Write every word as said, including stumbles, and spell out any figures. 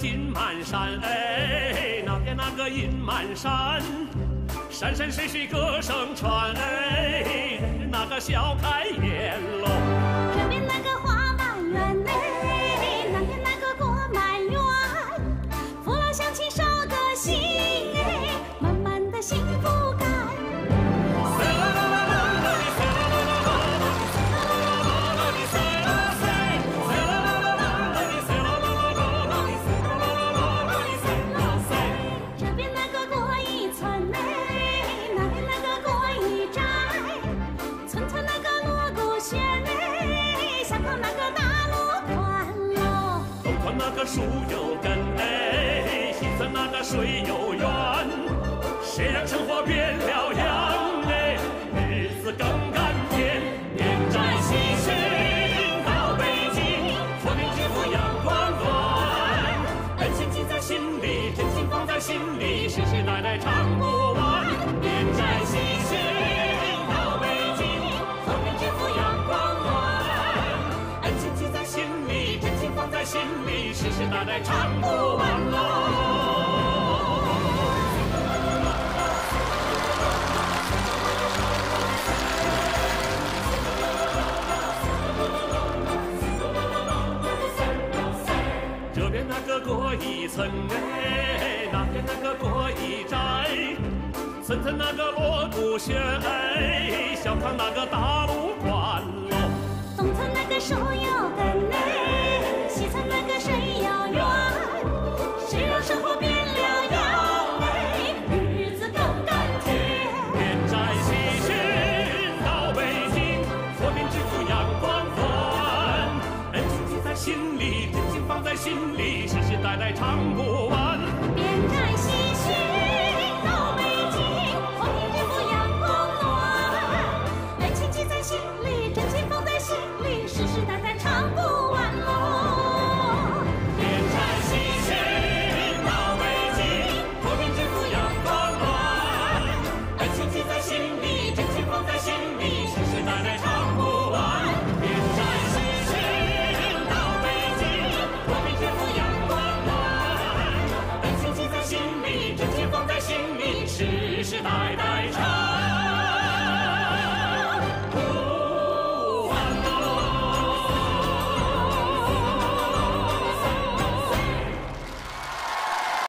金满山，哎，那边那个银满山，山山水水歌声传，哎，那个笑开颜喽。 这边那个花满园，哎，那边那个果满园，父老乡亲捎个信，哎，满满的幸福感。 那个树有根，哎，西村那个水有源，谁让生活变了样，哎，日子更甘甜。念在西巡到北京，佛命之福阳光暖，恩情记在心里，真情放在心里，世世代代唱不完。念在西巡到北京，佛命之福阳光暖，恩情记在心里，真情放在心里，世世代代唱不完喽。这边那个过一村，哎，那边那个过一寨，村村那个锣鼓喧，哎，小康那个大路。